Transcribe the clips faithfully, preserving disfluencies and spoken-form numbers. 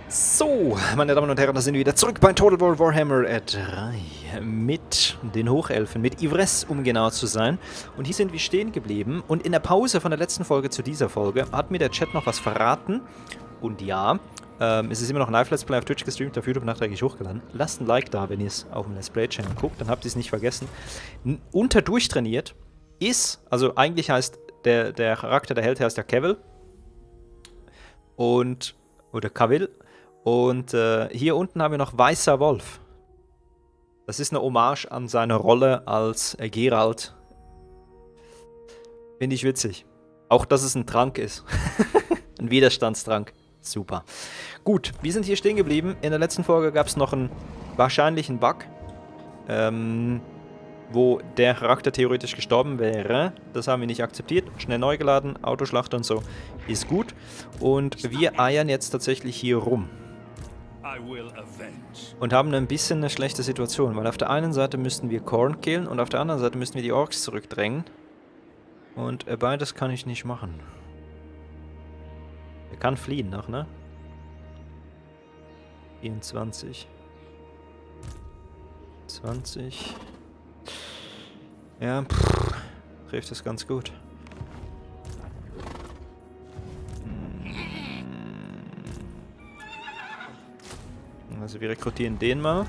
So, meine Damen und Herren, da sind wir wieder zurück bei Total War Warhammer drei mit den Hochelfen, mit Yvresse, um genau zu sein. Und hier sind wir stehen geblieben und in der Pause von der letzten Folge zu dieser Folge hat mir der Chat noch was verraten. Und ja, ähm, es ist immer noch ein Live-Let's Play auf Twitch gestreamt, auf YouTube nachträglich hochgeladen. Lasst ein Like da, wenn ihr es auf dem Let's Play-Channel guckt, dann habt ihr es nicht vergessen. N unter durchtrainiert ist, also eigentlich heißt der, der Charakter, der Held heißt ja Cavill. Und, oder Cavill. Und äh, hier unten haben wir noch Weißer Wolf. Das ist eine Hommage an seine Rolle als äh, Geralt. Finde ich witzig. Auch, dass es ein Trank ist. Ein Widerstandstrank. Super. Gut, wir sind hier stehen geblieben. In der letzten Folge gab es noch einen wahrscheinlichen Bug, ähm, wo der Charakter theoretisch gestorben wäre. Das haben wir nicht akzeptiert. Schnell neu geladen, Autoschlacht und so. Ist gut. Und wir eiern jetzt tatsächlich hier rum. Und haben ein bisschen eine schlechte Situation, weil auf der einen Seite müssten wir Khorne killen und auf der anderen Seite müssten wir die Orks zurückdrängen. Und äh, beides kann ich nicht machen. Er kann fliehen noch, ne? vierundzwanzig. zwanzig. Ja, pff, trifft das ganz gut. Also wir rekrutieren den mal.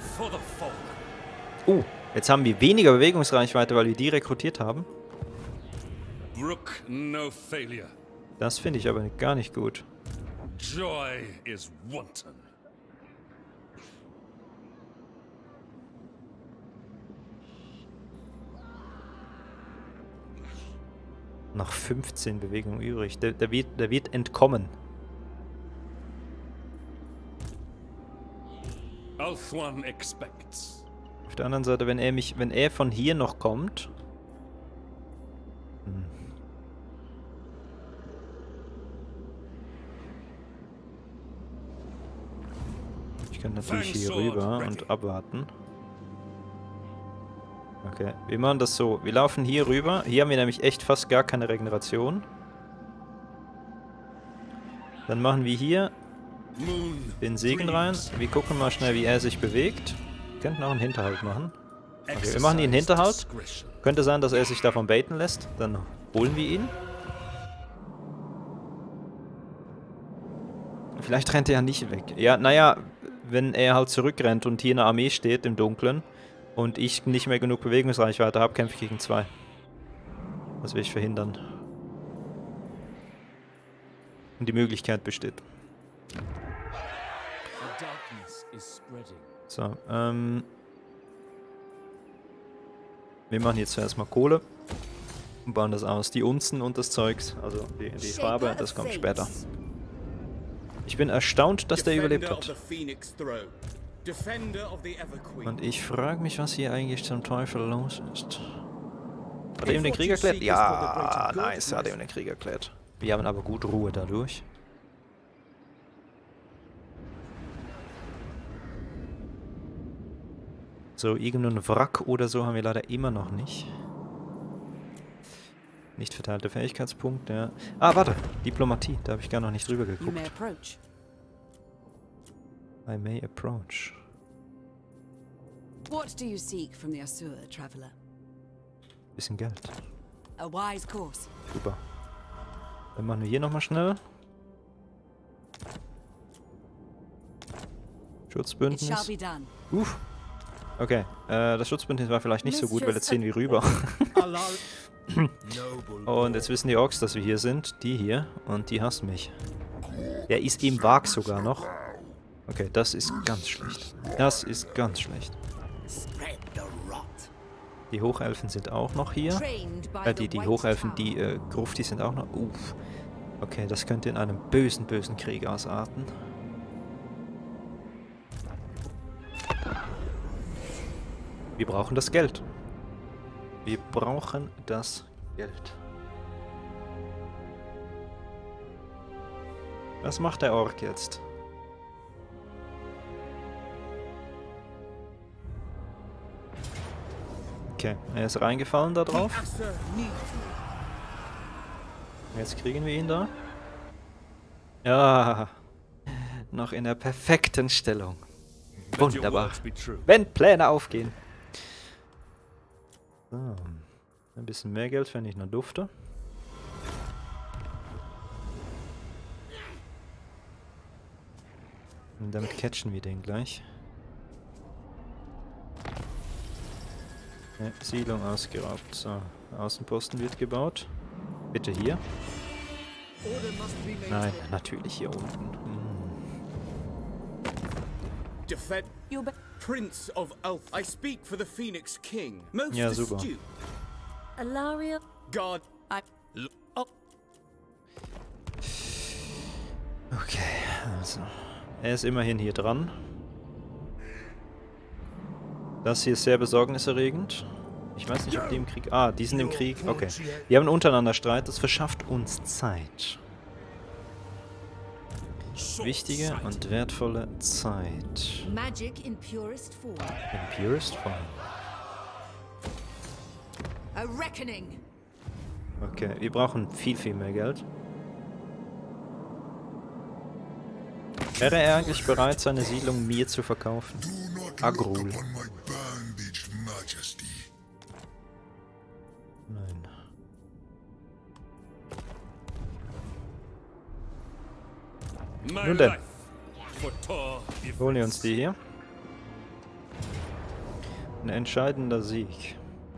Uh, jetzt haben wir weniger Bewegungsreichweite, weil wir die rekrutiert haben. Das finde ich aber gar nicht gut. Noch fünfzehn Bewegungen übrig. Der, der, wird, der wird entkommen. Auf der anderen Seite, wenn er mich, wenn er von hier noch kommt. Hm. Ich kann natürlich hier rüber und abwarten. Okay, wir machen das so. Wir laufen hier rüber. Hier haben wir nämlich echt fast gar keine Regeneration. Dann machen wir hier den Segen rein. Wir gucken mal schnell, wie er sich bewegt. Wir könnten auch einen Hinterhalt machen. Okay, wir machen hier einen Hinterhalt. Könnte sein, dass er sich davon baiten lässt. Dann holen wir ihn. Vielleicht rennt er ja nicht weg. Ja, naja, wenn er halt zurückrennt und hier eine Armee steht im Dunkeln und ich nicht mehr genug Bewegungsreichweite habe, kämpfe ich gegen zwei. Das will ich verhindern. Und die Möglichkeit besteht. So, ähm... wir machen jetzt zuerst mal Kohle und bauen das aus. Die Unzen und das Zeugs, also die, die Farbe, das kommt später. Ich bin erstaunt, dass der überlebt hat. Und ich frage mich, was hier eigentlich zum Teufel los ist. Hat er ihm den Krieg erklärt? Ja, nice, hat er ihm den Krieg erklärt. Wir haben aber gut Ruhe dadurch. So, irgendeinen Wrack oder so haben wir leider immer noch nicht. Nicht verteilte Fähigkeitspunkte, ja. Ah, warte, Diplomatie, da habe ich gar noch nicht drüber geguckt. I may approach. What do you seek from the Asur, traveler? Bisschen Geld. A wise course. Super. Dann machen wir hier nochmal schnell. Schutzbündnis. Uff. Okay, äh, das Schutzbündnis war vielleicht nicht so gut, weil jetzt sehen wir rüber. Und jetzt wissen die Orks, dass wir hier sind. Die hier. Und die hassen mich. Der ist im Wag sogar noch. Okay, das ist ganz schlecht. Das ist ganz schlecht. Die Hochelfen sind auch noch hier. Äh, die, die Hochelfen, die äh, Grufti sind auch noch. Uff. Okay, das könnte in einem bösen, bösen Krieg ausarten. Wir brauchen das Geld. Wir brauchen das Geld. Was macht der Ork jetzt? Okay, er ist reingefallen da drauf. Jetzt kriegen wir ihn da. Ja, noch in der perfekten Stellung. Wunderbar. Wenn Pläne aufgehen. So. Ein bisschen mehr Geld fände ich noch dufte. Und damit catchen wir den gleich. Ja, Siedlung ausgeraubt. So, Außenposten wird gebaut. Bitte hier. Nein, natürlich hier unten. Defend Prince of Elf. I speak for the Phoenix King. Most Ja, super. astute. Alaria. God. I. Oh. Okay, also. Er ist immerhin hier dran. Das hier ist sehr besorgniserregend. Ich weiß nicht, ob die im Krieg... Ah, die sind im Krieg. Okay. Die haben untereinander Streit. Das verschafft uns Zeit. Wichtige und wertvolle Zeit. Magic in purest form. In purest form. A reckoning. Okay, wir brauchen viel, viel mehr Geld. Wäre er eigentlich bereit, seine Siedlung mir zu verkaufen? Agrul. Nein. Nun denn. Holen wir uns die hier. Ein entscheidender Sieg.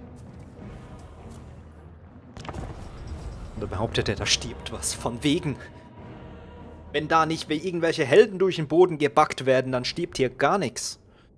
Oder behauptet er, da stirbt was. Von wegen. Wenn da nicht irgendwelche Helden durch den Boden gebackt werden, dann stirbt hier gar nichts.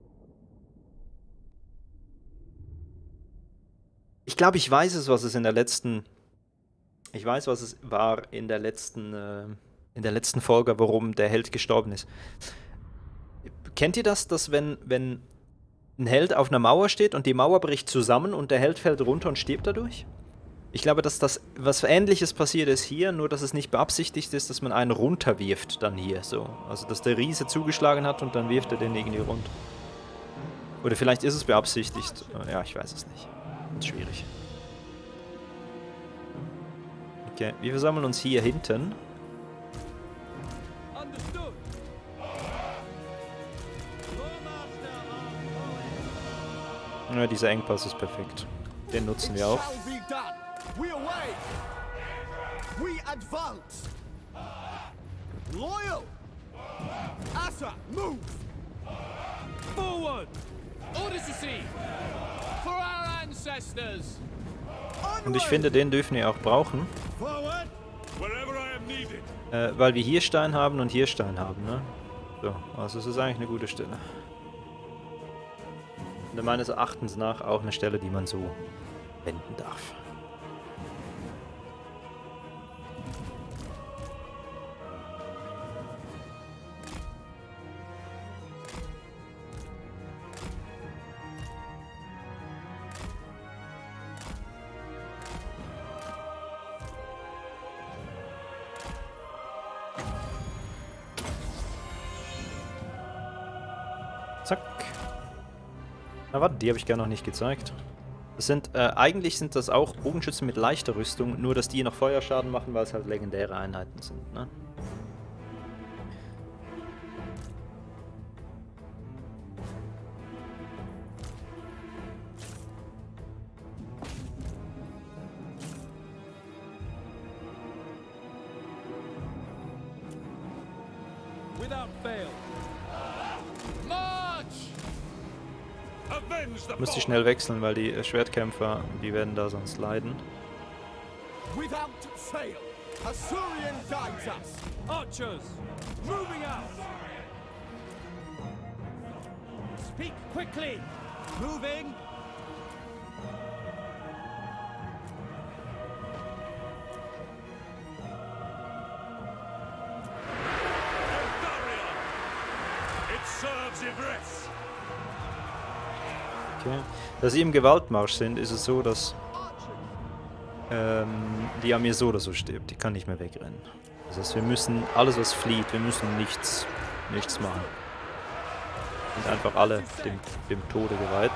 Ich glaube, ich weiß es, was es in der letzten... Ich weiß, was es war in der letzten... Äh, in der letzten Folge, warum der Held gestorben ist. Kennt ihr das, dass wenn, wenn ein Held auf einer Mauer steht und die Mauer bricht zusammen und der Held fällt runter und stirbt dadurch? Ich glaube, dass das was Ähnliches passiert ist hier, nur dass es nicht beabsichtigt ist, dass man einen runterwirft dann hier, so. Also, dass der Riese zugeschlagen hat und dann wirft er den irgendwie runter. Oder vielleicht ist es beabsichtigt. Ja, ich weiß es nicht. Das ist schwierig. Okay, wir versammeln uns hier hinten. Ja, dieser Engpass ist perfekt. Den nutzen wir auch. We away. We advance. Loyal. Asa, move. Forward. Orders received. For our ancestors. Und ich finde, den dürfen wir auch brauchen. Forward. Wherever I am needed. Äh, weil wir hier Stein haben und hier Stein haben, ne? So, also es ist eigentlich eine gute Stelle. Und meines Erachtens nach auch eine Stelle, die man so wenden darf. Zack. Na warte, die habe ich gar noch nicht gezeigt. Das sind, äh, eigentlich sind das auch Bogenschützen mit leichter Rüstung, nur dass die noch Feuerschaden machen, weil es halt legendäre Einheiten sind, ne? Without fail. March! Avenge the Müsste ich schnell wechseln, weil die äh, Schwertkämpfer, die werden da sonst leiden. Without fail. Assyrian guides us. Archers, moving out. Speak quickly. Moving. It serves Ivres. Okay. Da sie im Gewaltmarsch sind, ist es so, dass ähm, die Armee so oder so stirbt. Die kann nicht mehr wegrennen. Das heißt, wir müssen, alles was flieht, wir müssen nichts, nichts machen. Sind einfach alle dem, dem Tode geweiht.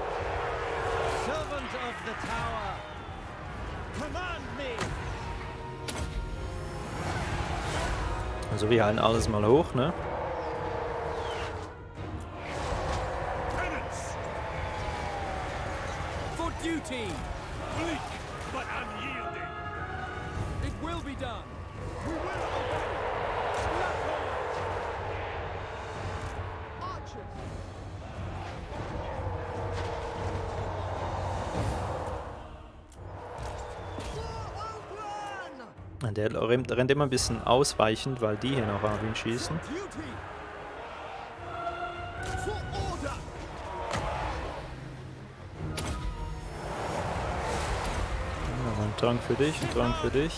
Servant of the tower. Command me. Also wir halten alles mal hoch, ne? For duty! Bleak, but unyielding! It will be done! We will obey. Archers. For Oakland. Der rennt, rennt immer ein bisschen ausweichend, weil die hier noch auf ihn schießen. Duty. For order. Ja, ein Trank für dich, ein Trank für dich.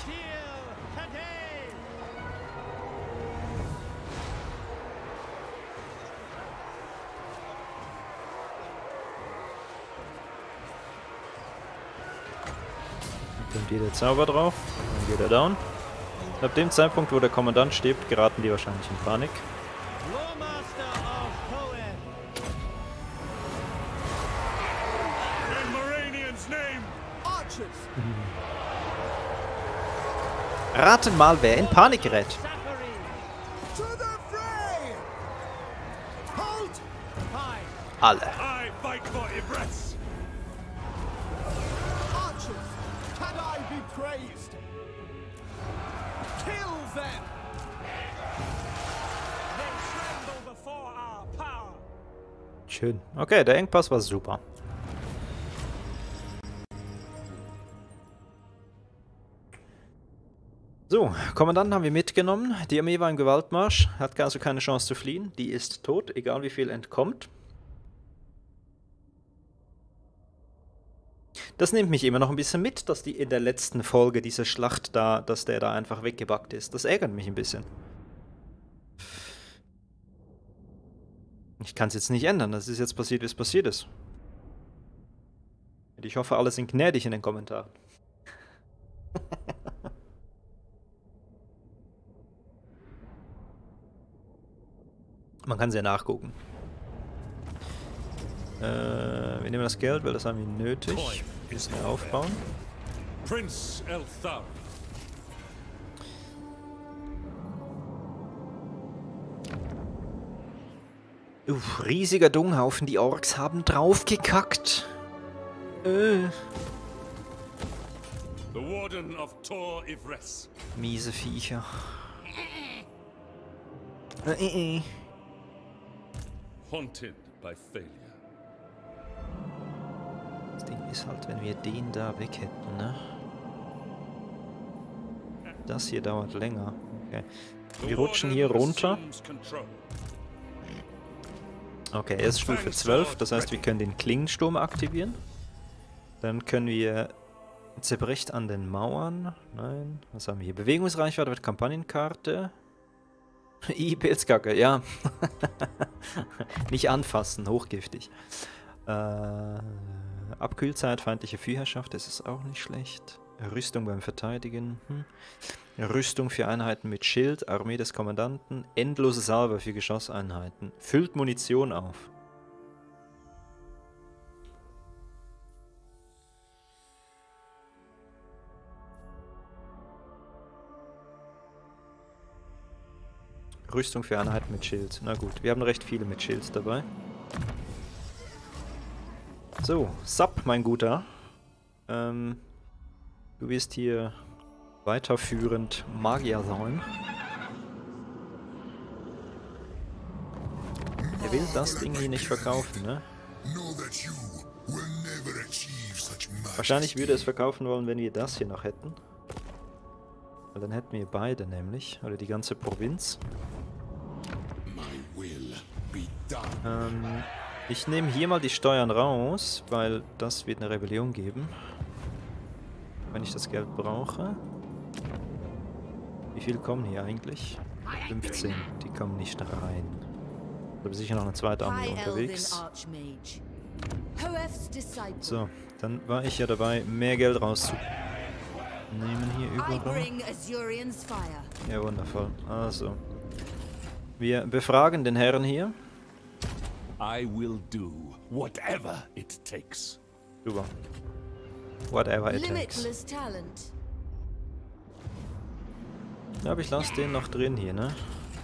Kommt hier der Zauber drauf, dann geht er down. Ab dem Zeitpunkt, wo der Kommandant stirbt, geraten die wahrscheinlich in Panik. Lawmaster of Hoenn. In Moranian's name! Archers. Raten mal, wer in Panik gerät. Zachary! To the fray. Halt. Hi! Alle. I fight for Yvresse! Archers. Can I be praised? Kill them. They tremble before our power! Schön. Okay, der Engpass war super. So, Kommandanten haben wir mitgenommen. Die Armee war im Gewaltmarsch, hat also keine Chance zu fliehen. Die ist tot, egal wie viel entkommt. Das nimmt mich immer noch ein bisschen mit, dass die in der letzten Folge diese Schlacht da, dass der da einfach weggebackt ist. Das ärgert mich ein bisschen. Ich kann es jetzt nicht ändern, das ist jetzt passiert, wie es passiert ist. Ich hoffe, alle sind gnädig in den Kommentaren. Man kann es ja nachgucken. Äh, wir nehmen das Geld, weil das haben wir nötig. Wir müssen ja aufbauen. Prince Elthar! Uff, riesiger Dunghaufen, die Orks haben draufgekackt. Äh. The Warden of Tor Yvresse! Miese Viecher. Äh, äh, äh. Haunted by failure. Das Ding ist halt, wenn wir den da weg hätten, ne? Das hier dauert länger. Okay. Wir rutschen hier runter. Okay, er ist Stufe zwölf, das heißt, wir können den Klingensturm aktivieren. Dann können wir Zerbricht an den Mauern. Nein, was haben wir hier? Bewegungsreichweite mit Kampagnenkarte. I, Pilzkacke, ja. Nicht anfassen, hochgiftig. Äh, Abkühlzeit, feindliche Viehherrschaft, das ist auch nicht schlecht. Rüstung beim Verteidigen. Hm. Rüstung für Einheiten mit Schild, Armee des Kommandanten, endlose Salve für Geschosseinheiten. Füllt Munition auf. Rüstung für Einheiten mit Schild. Na gut, wir haben recht viele mit Schild dabei. So, Sap, mein Guter. Ähm, du wirst hier weiterführend Magier sein. Er will das Ding hier nicht verkaufen, ne? Wahrscheinlich würde es verkaufen wollen, wenn wir das hier noch hätten. Weil dann hätten wir beide nämlich, oder die ganze Provinz. Ähm, ich nehme hier mal die Steuern raus, weil das wird eine Rebellion geben. Wenn ich das Geld brauche. Wie viele kommen hier eigentlich? fünfzehn, die kommen nicht rein. Da ist sicher noch eine zweite Armee unterwegs. So, dann war ich ja dabei, mehr Geld rauszunehmen hier überall. Ja, wundervoll. Also, wir befragen den Herrn hier. I will do whatever it takes. Super. Whatever it takes. Limitless talent. glaube, ich lasse den noch drin hier, ne?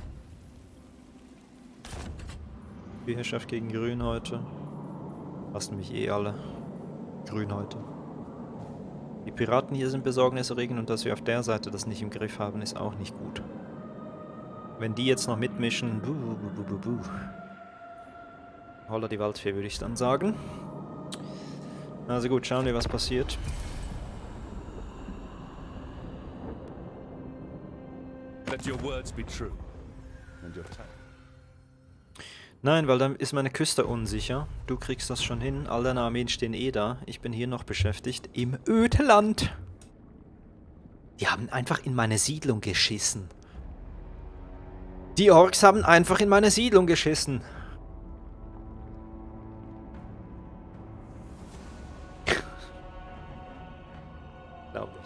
Herrschaft gegen Grün heute. Lassen mich eh alle. Grün heute. Die Piraten hier sind besorgniserregend und dass wir auf der Seite das nicht im Griff haben, ist auch nicht gut. Wenn die jetzt noch mitmischen, buh, buh, buh, buh, buh. Holla die Waldfee, würde ich dann sagen. Also gut, schauen wir, was passiert. Let your words be true. And your time. Nein, weil dann ist meine Küste unsicher. Du kriegst das schon hin. All deine Armeen stehen eh da. Ich bin hier noch beschäftigt. Im Ödland. Die haben einfach in meine Siedlung geschissen. Die Orks haben einfach in meine Siedlung geschissen. Glaub nicht.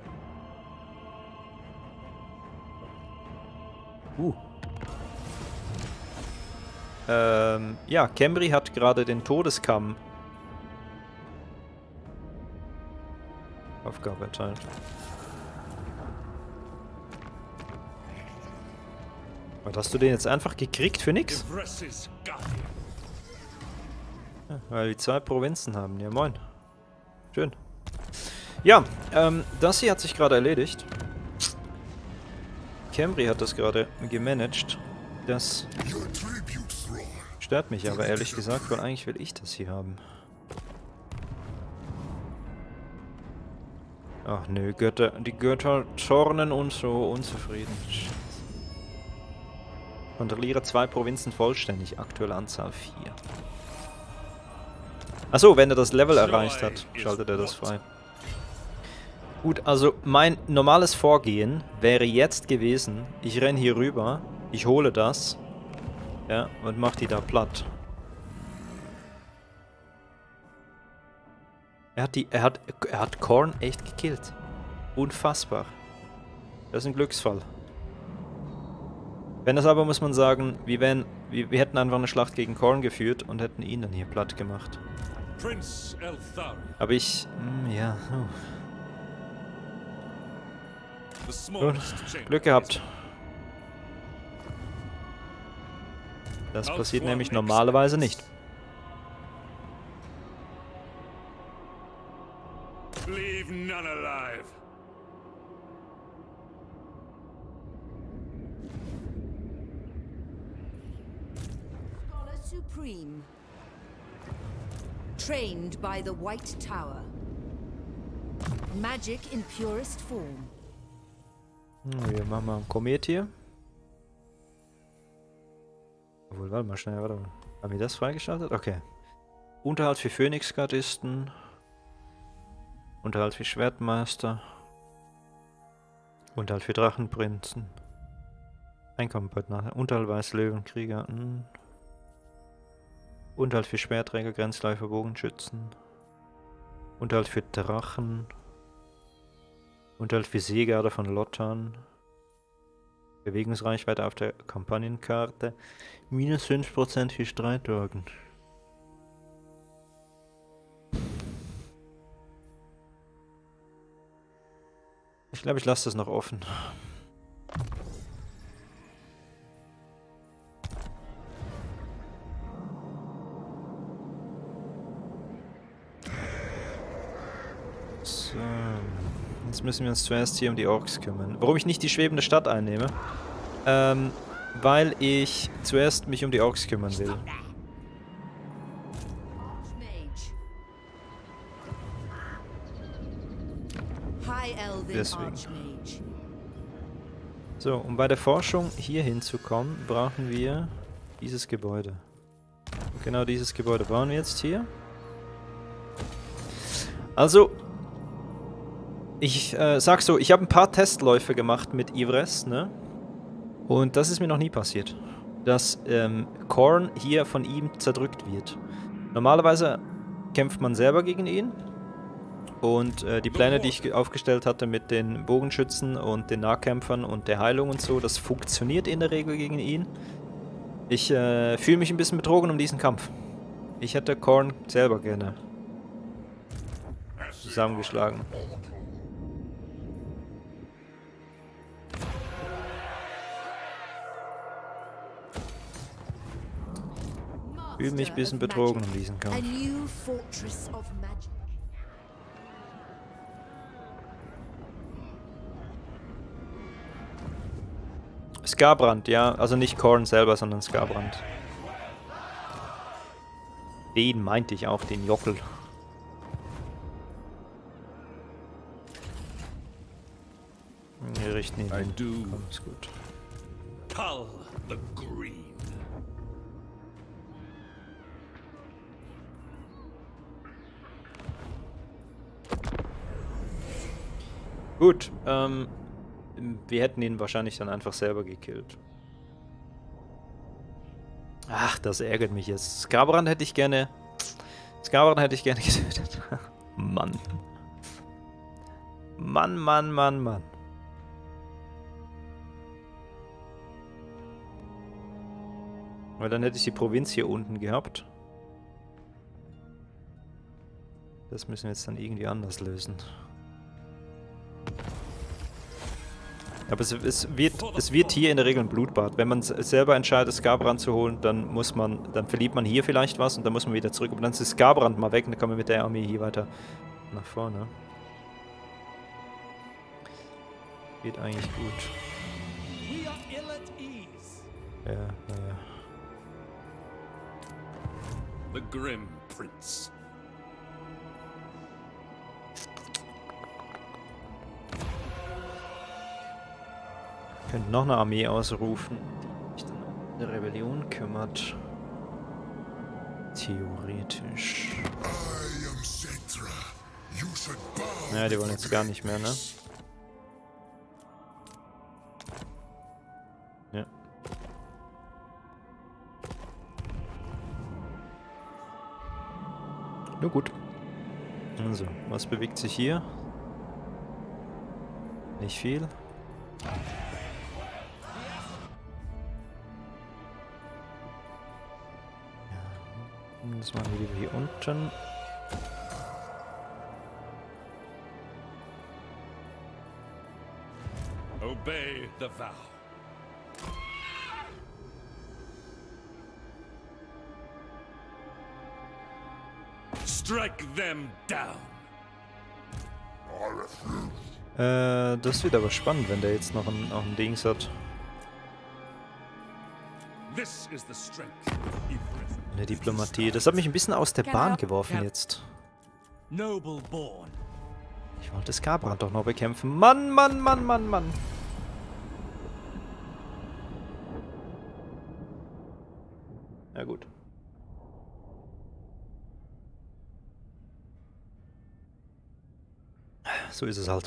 Uh. Ähm, ja, Khemri hat gerade den Todeskamm Aufgabe erteilt. Was hast du den jetzt einfach gekriegt für nix? Ja, weil wir zwei Provinzen haben. Ja, moin. Schön. Ja, ähm, das hier hat sich gerade erledigt. Khemri hat das gerade gemanagt. Das stört mich aber ehrlich gesagt, weil eigentlich will ich das hier haben. Ach nö, Götter, die Götter zornen uns so unzufrieden. Kontrolliere zwei Provinzen vollständig, aktuelle Anzahl vier. Achso, wenn er das Level erreicht hat, schaltet er das frei. Gut, also mein normales Vorgehen wäre jetzt gewesen, ich renne hier rüber, ich hole das, ja, und mach die da platt. Er hat die, er hat, er hat Khorne echt gekillt. Unfassbar. Das ist ein Glücksfall. Wenn das aber, muss man sagen, wir, wären, wir, wir hätten einfach eine Schlacht gegen Khorne geführt und hätten ihn dann hier platt gemacht. Aber ich, mh, ja, oh. Gut, Glück gehabt. Das passiert nämlich normalerweise nicht. Leave none alive. Scholar Supreme. Trained by the White Tower. Magic in purest form. Wir machen mal ein Komet hier. Obwohl, warte mal schnell, warte mal. Haben wir das freigeschaltet? Okay. Unterhalt für Phönixgardisten. Unterhalt für Schwertmeister. Unterhalt für Drachenprinzen. Einkommen bald nachher. Unterhalt Weißlöwenkrieger. Hm. Unterhalt für Schwertträger, Grenzläufer, Bogenschützen. Unterhalt für Drachen. Unterhalt für Seegarde von Lothern. Bewegungsreichweite auf der Kampagnenkarte. Minus fünf Prozent für Streitwagen. Ich glaube, ich lasse das noch offen. So. Jetzt müssen wir uns zuerst hier um die Orks kümmern. Warum ich nicht die schwebende Stadt einnehme? Ähm, weil ich zuerst mich um die Orks kümmern will. Deswegen. So, um bei der Forschung hier hinzukommen, brauchen wir dieses Gebäude. Und genau dieses Gebäude bauen wir jetzt hier. Also, ich äh, sag so, ich habe ein paar Testläufe gemacht mit Yvresse, ne? Und das ist mir noch nie passiert. Dass ähm, Khorne hier von ihm zerdrückt wird. Normalerweise kämpft man selber gegen ihn. Und äh, die Pläne, die ich aufgestellt hatte mit den Bogenschützen und den Nahkämpfern und der Heilung und so, das funktioniert in der Regel gegen ihn. Ich äh, fühle mich ein bisschen betrogen um diesen Kampf. Ich hätte Khorne selber gerne zusammengeschlagen. Fühle mich ein bisschen betrogen in diesem A Kampf. new fortress of magic. Skarbrand, ja. Also nicht Khorne selber, sondern Skarbrand. Den meinte ich auch, den Jockel. Wir richten ihn I hin. do. Komm, ist gut. Cull the Green. Gut, ähm, wir hätten ihn wahrscheinlich dann einfach selber gekillt. Ach, das ärgert mich jetzt. Skarbrand hätte ich gerne... Skarbrand hätte ich gerne getötet. Mann. Mann, Mann, Mann, Mann. Weil dann hätte ich die Provinz hier unten gehabt. Das müssen wir jetzt dann irgendwie anders lösen. Aber es, es, wird, es wird hier in der Regel ein Blutbad. Wenn man selber entscheidet, Skarbrand zu holen, dann muss man, dann verliert man hier vielleicht was und dann muss man wieder zurück. Aber dann ist das Skarbrand mal weg und dann kommen wir mit der Armee hier weiter nach vorne. Geht eigentlich gut. We are ill at ease. Ja, naja. The Grim Prince. Könnte noch eine Armee ausrufen, die sich dann um eine Rebellion kümmert. Theoretisch. Ja, die wollen jetzt gar nicht mehr, ne? Ja. Nur gut. Also, was bewegt sich hier? Nicht viel. Das machen wir lieber hier unten. Obey the vow. Strike them down. Äh, das wird aber spannend, wenn der jetzt noch ein, noch ein Dings hat. This is the strength. Ifrit. Eine Diplomatie. Das hat mich ein bisschen aus der Bahn geworfen jetzt. Noble born. Ich wollte Skarbrand doch noch bekämpfen. Mann, Mann, Mann, Mann, Mann. Na gut. So ist es halt.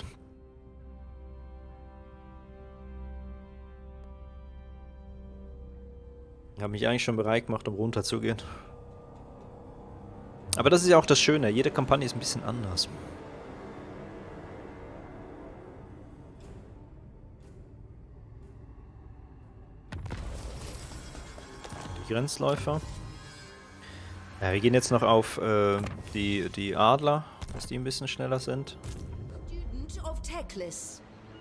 Ich habe mich eigentlich schon bereit gemacht, um runterzugehen. Aber das ist ja auch das Schöne. Jede Kampagne ist ein bisschen anders. Die Grenzläufer. Ja, wir gehen jetzt noch auf äh, die, die Adler, dass die ein bisschen schneller sind. Student of Teclis.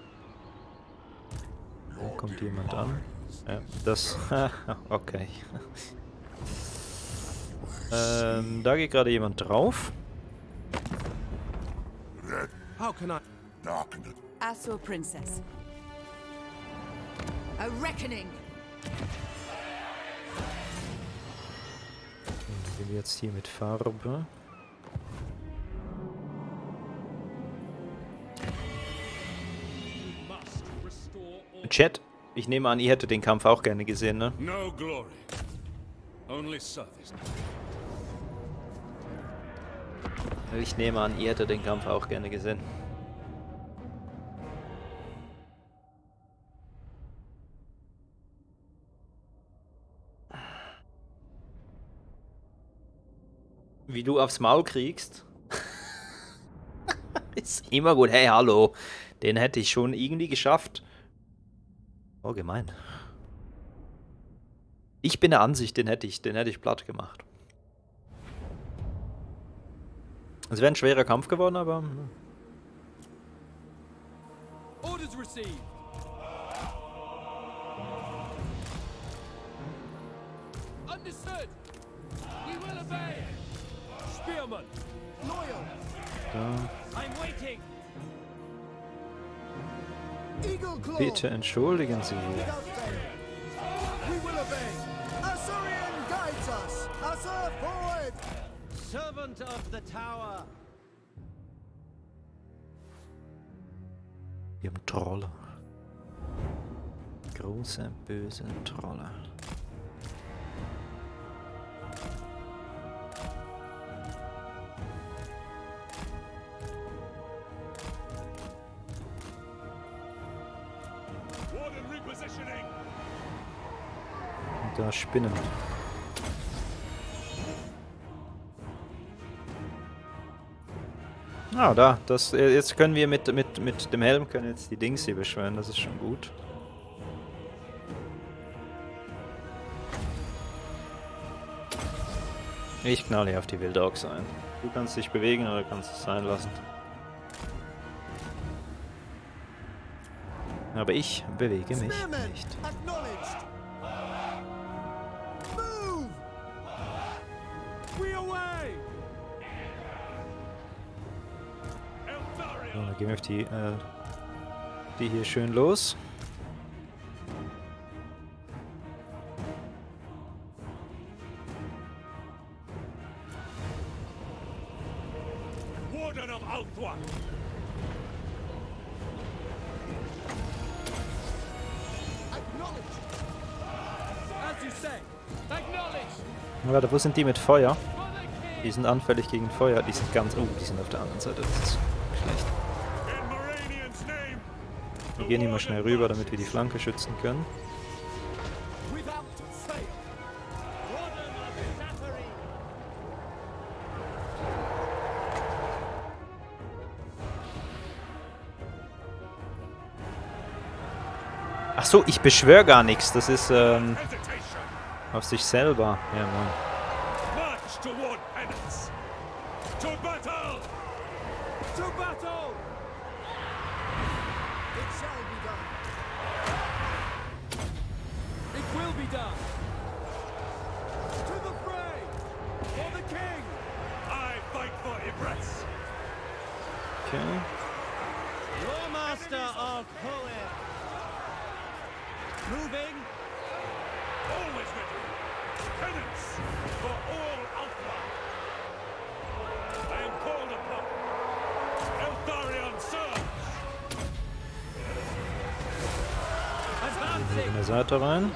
Da kommt jemand an. Ja, das... okay. ähm, da geht gerade jemand drauf. How can I? Asur Princess. A reckoning. Dann gehen wir jetzt hier mit Farbe. Chat, ich nehme an, ihr hättet den Kampf auch gerne gesehen, ne? No glory. Only service. Ich nehme an, ihr hättet den Kampf auch gerne gesehen. Wie du aufs Maul kriegst. Ist immer gut. Hey, hallo. Den hätte ich schon irgendwie geschafft. Oh, gemein. Ich bin der Ansicht, den hätte ich, den hätte ich platt gemacht. Es wäre ein schwerer Kampf geworden, aber... Hm. Orders received. Understood. We will obey. Spearman. Loyal. Da. I'm waiting. Eagle Claw. Bitte entschuldigen Sie. Without fail. We will obey. Azurian guides us. Azur forward. Servant of the tower. Wir haben Trolle. Große, böse Trolle. Warden repositioning. Und da Spinnen. Ah, da. Das, jetzt können wir mit, mit, mit dem Helm können jetzt die Dings hier beschwören. Das ist schon gut. Ich knall hier auf die Wildox ein. Du kannst dich bewegen oder kannst es sein lassen. Aber ich bewege mich Spearman. nicht. Acknowledged. Move. We away. So, dann gehen wir auf die, äh, die hier schön los. Warden of Althwa. Acknowledged. As you say. Acknowledge. Warte, wo sind die mit Feuer? For the king. Die sind anfällig gegen Feuer. Die sind ganz... Oh, die sind auf der anderen Seite. Das ist schlecht. In Moranian's name. Wir gehen hier mal schnell rüber, damit wir die Flanke schützen können. Without fail. Warden of Zachary. Ach so, ich beschwöre gar nichts. Das ist ähm, Hesitation. auf sich selber. Ja, moin. March toward penance. To battle. To battle. It shall be done. It will be done. To the fray. For the king. I fight for Yvresse. Okay. Lawmaster of Hoed. Moving. Always ready. Penance for all Alpha. I am called upon. Eltharion serves. Advancing. In der Seite rein.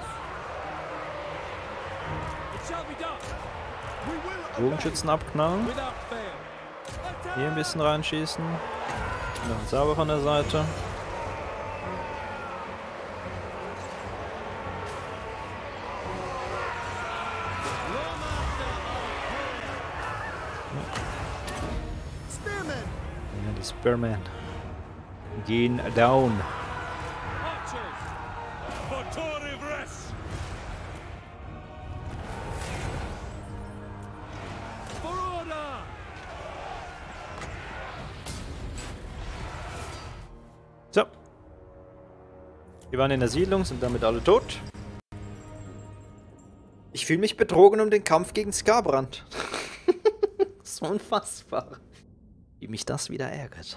It shall be done. We will Bogenschützen abknallen. Without fail. Hier ein bisschen reinschießen. Noch sauber von der Seite. Spearman. Ja, die Spearmen gehen down. Archers. For Tor Yvresse. For order. So. Wir waren in der Siedlung, sind damit alle tot. Ich fühle mich betrogen um den Kampf gegen Skarbrand. So unfassbar. Wie mich das wieder ärgert.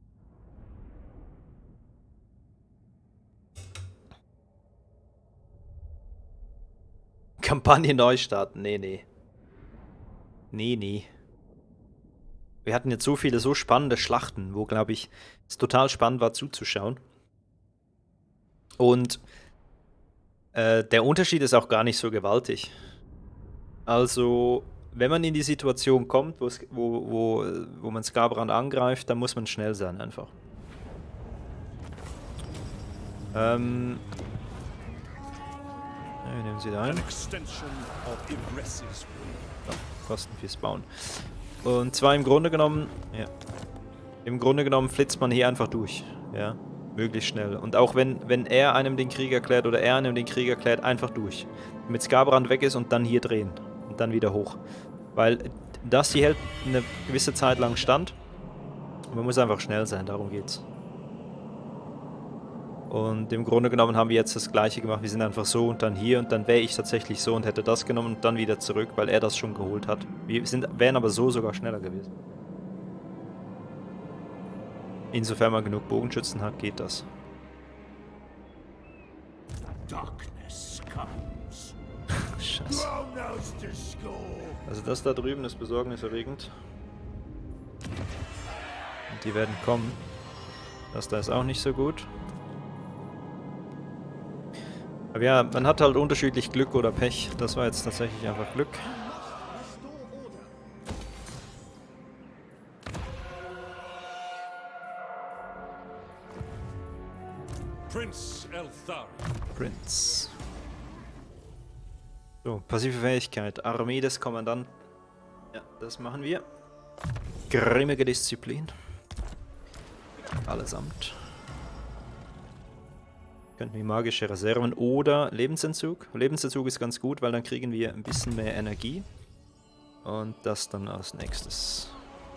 Kampagne neu starten. Nee, nee. Nee, nee. Wir hatten jetzt so viele, so spannende Schlachten, wo, glaube ich, es total spannend war zuzuschauen. Und äh, der Unterschied ist auch gar nicht so gewaltig. Also, wenn man in die Situation kommt, wo, wo, wo man Skarbrand angreift, dann muss man schnell sein einfach. Ähm... Ja, wir nehmen sie da ein. Extension of Yvresse's Ja, Kosten fürs Bauen. Und zwar im Grunde genommen, ja, im Grunde genommen flitzt man hier einfach durch, ja, möglichst schnell. Und auch wenn, wenn er einem den Krieg erklärt oder er einem den Krieg erklärt, einfach durch. Damit Skarbrand weg ist und dann hier drehen und dann wieder hoch. Weil das hier hält eine gewisse Zeit lang stand. Und man muss einfach schnell sein, darum geht's. Und im Grunde genommen haben wir jetzt das gleiche gemacht. Wir sind einfach so und dann hier und dann wäre ich tatsächlich so und hätte das genommen und dann wieder zurück, weil er das schon geholt hat. Wir sind, wären aber so sogar schneller gewesen. Insofern man genug Bogenschützen hat, geht das. Darkness comes. Scheiße. Also das da drüben ist besorgniserregend. Und die werden kommen. Das da ist auch nicht so gut. Aber ja, man hat halt unterschiedlich Glück oder Pech. Das war jetzt tatsächlich einfach Glück. Prince Elthar. Prince. So, passive Fähigkeit. Armee des Kommandanten. Ja, das machen wir. Grimmige Disziplin. Allesamt. Könnten wir magische Reserven oder Lebensentzug. Lebensentzug ist ganz gut, weil dann kriegen wir ein bisschen mehr Energie. Und das dann als nächstes.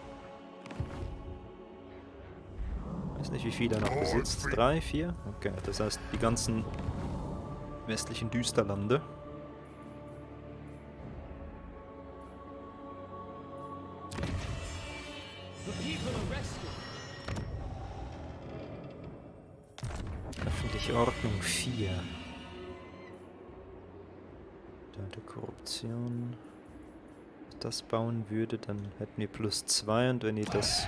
Ich weiß nicht, wie viel er noch besitzt. Drei, vier? Okay, das heißt die ganzen westlichen Düsterlande. Öffentliche Ordnung vier. Da der Korruption. Wenn ich das bauen würde, dann hätten wir plus zwei und wenn ihr das...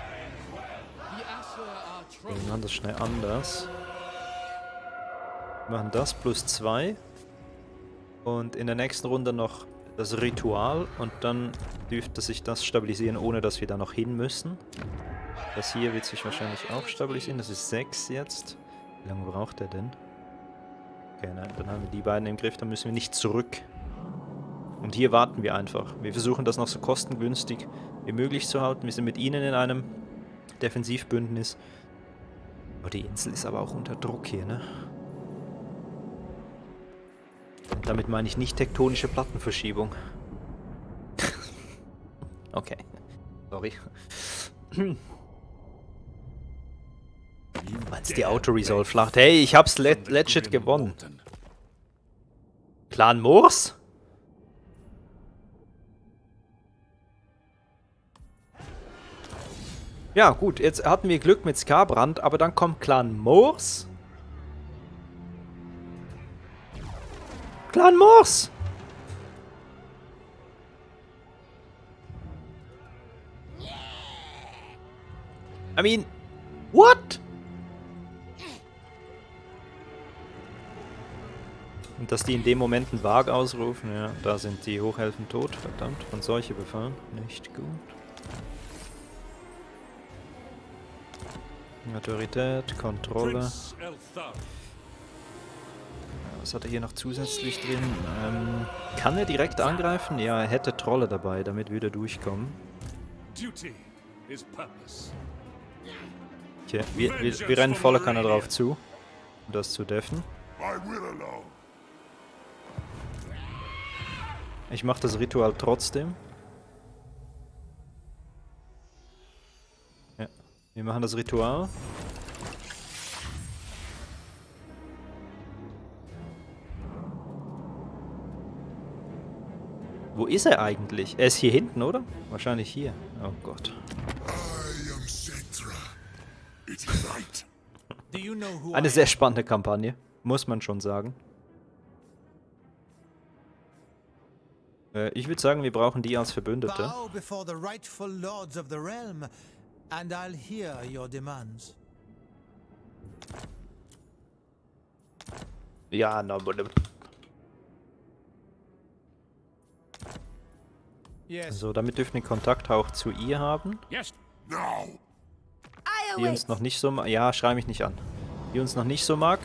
Wir machen das schnell anders. Wir machen das plus zwei. Und in der nächsten Runde noch das Ritual und dann dürfte sich das stabilisieren, ohne dass wir da noch hin müssen. Das hier wird sich wahrscheinlich auch stabilisieren. Das ist sechs jetzt. Wie lange braucht er denn? Okay, nein, dann haben wir die beiden im Griff, dann müssen wir nicht zurück. Und hier warten wir einfach. Wir versuchen das noch so kostengünstig wie möglich zu halten. Wir sind mit ihnen in einem Defensivbündnis. Oh, die Insel ist aber auch unter Druck hier, ne? Und damit meine ich nicht tektonische Plattenverschiebung. Okay. Sorry. Meinst du die Auto-Resolve-Schlacht? Hey, ich hab's le legit gewonnen. Clan Moors? Ja, gut, jetzt hatten wir Glück mit Skarbrand, aber dann kommt Clan Moors. Clan Moors! I mean, what? Und dass die in dem Moment einen Wag ausrufen, ja, da sind die Hochelfen tot, verdammt, von Seuche befallen. Nicht gut. Autorität, Kontrolle. Ja, was hat er hier noch zusätzlich drin? Ähm, kann er direkt angreifen? Ja, er hätte Trolle dabei, damit würde er durchkommen. Okay, wir, wir, wir rennen voller Kanne drauf zu, um das zu deffen. Ich mache das Ritual trotzdem. Ja, wir machen das Ritual. Wo ist er eigentlich? Er ist hier hinten, oder? Wahrscheinlich hier. Oh Gott. Eine sehr spannende Kampagne, muss man schon sagen. Äh, ich würde sagen, wir brauchen die als Verbündete. Ja, na, no, so, damit dürfen wir Kontakt auch zu ihr haben. Die uns noch nicht so mag. Ja, schrei mich nicht an. Die uns noch nicht so mag.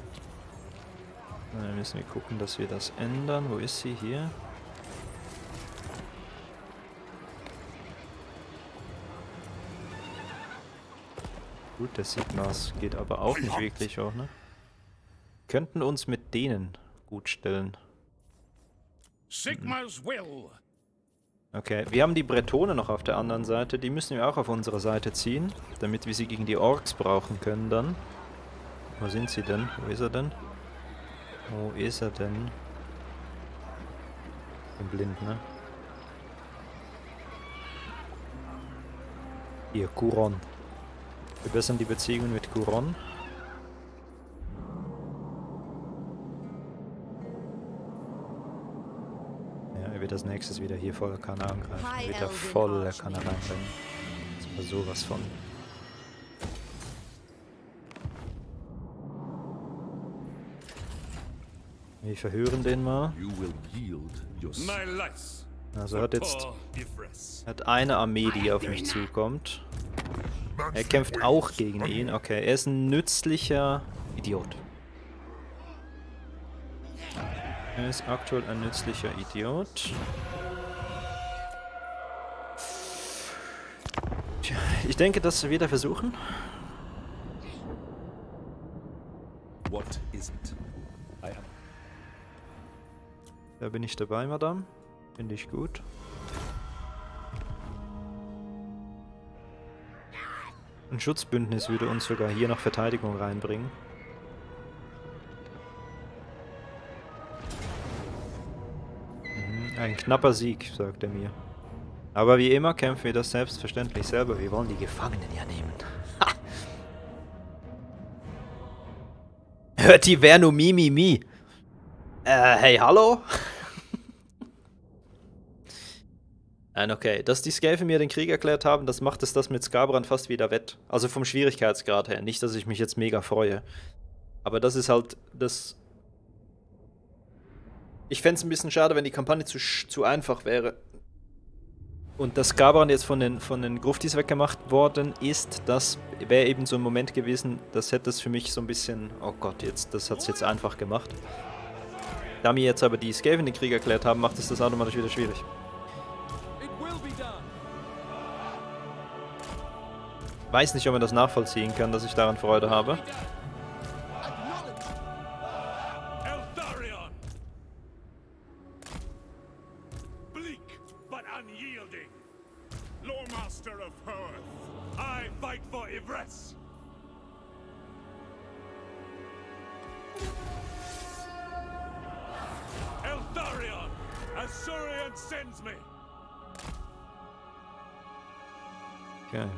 Dann müssen wir gucken, dass wir das ändern. Wo ist sie? Hier. Gut, der Sigmas geht aber auch nicht wirklich hoch, ne? Könnten uns mit denen gut stellen. Sigma's will. Okay, wir haben die Bretone noch auf der anderen Seite. Die müssen wir auch auf unsere Seite ziehen, damit wir sie gegen die Orks brauchen können dann. Wo sind sie denn? Wo ist er denn? Wo ist er denn? Bin blind, ne? Hier, Kuron. Verbessern die Beziehungen mit Kuron. Ja, er wird als nächstes wieder hier voller Kanne angreifen. Er wird da voller Kanne reinbringen. Das war sowas von. Wir verhören den mal. Also er hat jetzt hat eine Armee, die auf mich zukommt. Er kämpft auch gegen ihn. Okay, er ist ein nützlicher Idiot. Er ist aktuell ein nützlicher Idiot. Tja, ich denke, das wird er versuchen. What is it? I am. Da bin ich dabei, Madame. Finde ich gut. Ein Schutzbündnis würde uns sogar hier noch Verteidigung reinbringen. Mhm, ein knapper Sieg, sagt er mir. Aber wie immer kämpfen wir das selbstverständlich selber. Wir wollen die Gefangenen ja nehmen. Ha! Hört die Verno mi mi mi. Äh, hey, hallo? Nein, okay. Dass die Skaven mir den Krieg erklärt haben, das macht es das mit Skarbrand fast wieder wett. Also vom Schwierigkeitsgrad her. Nicht, dass ich mich jetzt mega freue. Aber das ist halt das... Ich fände es ein bisschen schade, wenn die Kampagne zu, zu einfach wäre. Und dass Skarbrand jetzt von den, von den Gruftis weggemacht worden ist, das wäre eben so ein Moment gewesen, das hätte es für mich so ein bisschen... Oh Gott, jetzt, das hat es jetzt einfach gemacht. Da mir jetzt aber die Skaven den Krieg erklärt haben, macht es das automatisch wieder schwierig. Weiß nicht, ob man das nachvollziehen kann, dass ich daran Freude habe. Eltharion! Bleak, but unyielding. Loremaster of Hearth, I fight for Yvresse. Eltharion, Azurion sends me. Okay.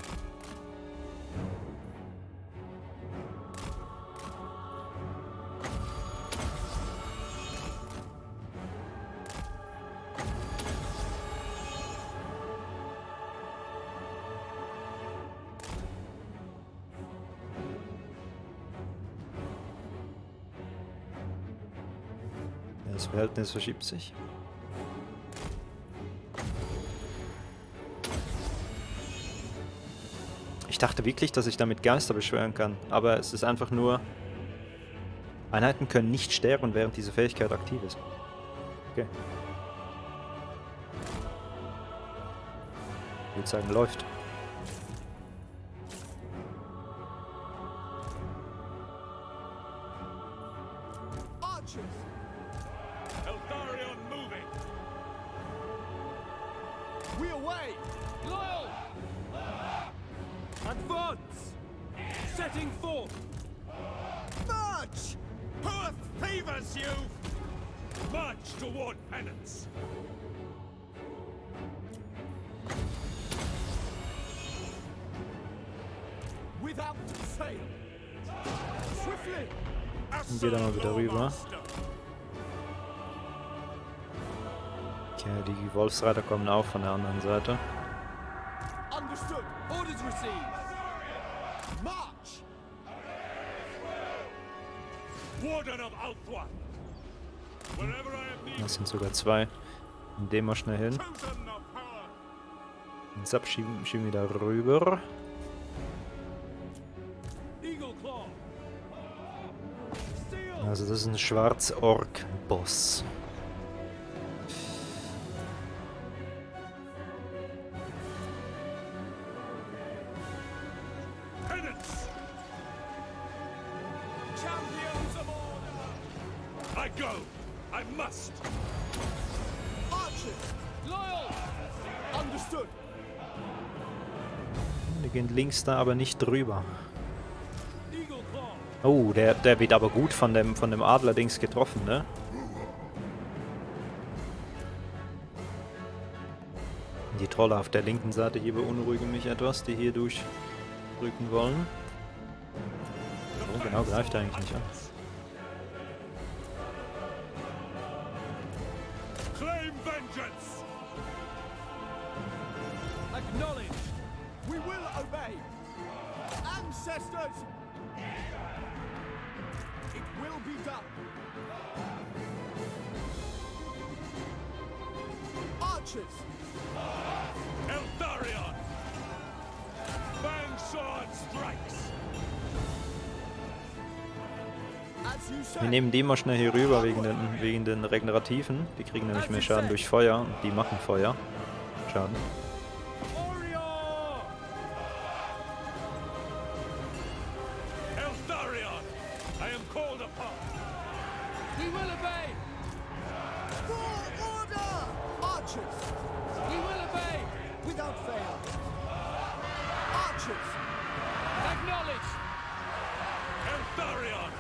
Das Verhältnis verschiebt sich. Ich dachte wirklich, dass ich damit Geister beschwören kann, aber es ist einfach nur... Einheiten können nicht sterben, während diese Fähigkeit aktiv ist. Okay. Ich würde sagen, läuft. Eltharion moving. We away! Loyal! Advance! Setting forth! March! Hearth favors you! March toward penance! Without fail! Swiftly! Und geh da mal wieder rüber. Okay, die Wolfsreiter kommen auch von der anderen Seite. Understood! Orders received! March! Warden of Althwa! Wherever I have need, Das sind sogar zwei. Und dem mal schnell hin. chosen of power! Und Zap schieben, schieben wir da rüber. Eagle Claw! Also das ist ein Schwarz-Ork-Boss. Penance! Champions of order! I go! I must! Archers! Loyal! Understood! Wir gehen links da aber nicht drüber. Eagle Claw! Oh, der, der wird aber gut von dem, von dem Adler-Dings getroffen, ne? Die Trolle auf der linken Seite hier beunruhigen mich etwas, die hier durchrücken wollen. So genau greift er eigentlich nicht an. Claim vengeance! Acknowledge. We will obey. Ancestors. It will be done. Archers. Eldarion! Fang sword strikes! As you say. Wir nehmen die mal schnell hier rüber wegen den, wegen den Regenerativen. Die kriegen nämlich mehr Schaden durch Feuer und die machen Feuer. Schaden. Orion! Eldarion! I am called upon! We will obey. For order. Archers. We will obey. Without fail. Archers. Acknowledge. Eldarion!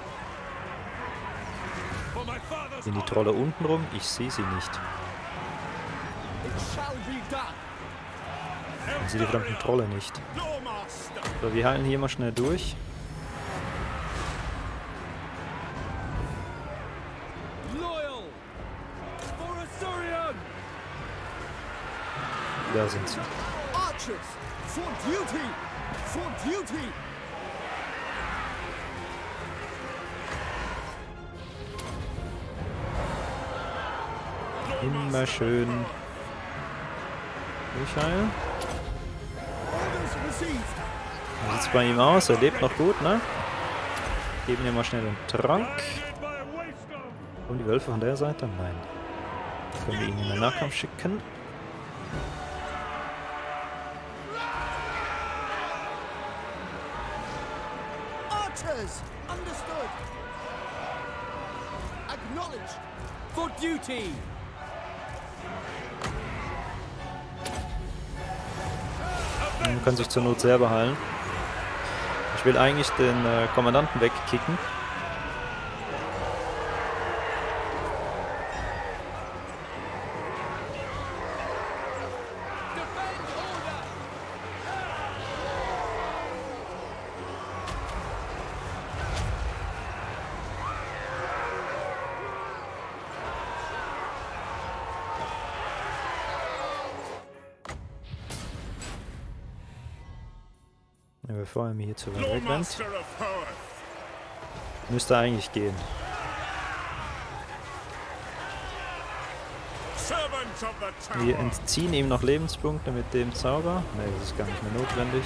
For my father's Sind die Trolle unten rum? Ich sehe sie nicht. It shall be done. Ich sehe die verdammten Trolle nicht. Lawmaster! So, wir heilen hier mal schnell durch. Loyal! For Azurion! Da sind sie. Archers. For duty. For duty. Immer schön durchheilen. Orders received. Wie sieht's bei ihm aus? Er lebt noch gut, ne? Geben wir mal schnell den Trank. Blinded by Waystone! Und die Wölfe von der Seite? Nein. Können wir ihn in den Nahkampf schicken? Archers. Understood. Acknowledge. For duty! Man kann sich zur Not selber heilen. Ich will eigentlich den äh, Kommandanten wegkicken. Defend order. Ja, bevor er mir hier zu weit wegrennt. Lawmaster of Hoeth! Müsste eigentlich gehen. Servants of the Wir Tower! entziehen ihm noch Lebenspunkte mit dem Zauber. Ne, das ist gar nicht mehr notwendig.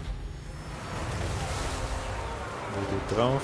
Er geht drauf.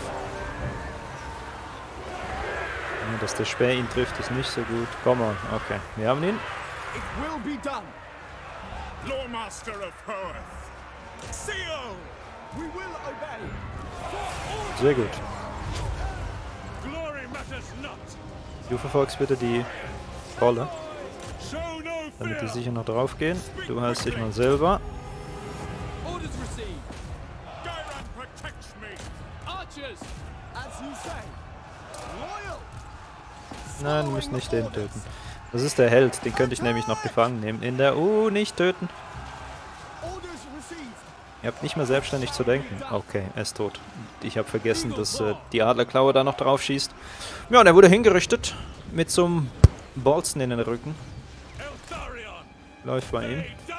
Ja, dass der Speer ihn trifft, ist nicht so gut. Come on, okay. Wir haben ihn. It will be done. Lawmaster of Hoeth! Seal! We will obey. Sehr gut. Glory matters not! Du verfolgst bitte die Rolle, Show no damit die fear! sicher noch drauf gehen. Du heilst dich mal selber. Orders received. Gyron protects me! Archers. As you say. Loyal. Nein, du musst nicht den töten. Das ist der Held, den könnte ich nämlich noch gefangen nehmen. In der... Uh, nicht töten. Orders received. Ihr habt nicht mehr selbstständig zu denken. Okay, er ist tot. Ich habe vergessen, dass äh, die Adlerklaue da noch drauf schießt. Ja, und er wurde hingerichtet. Mit so einem Bolzen in den Rücken. Eldarion! Läuft bei ihm. They die!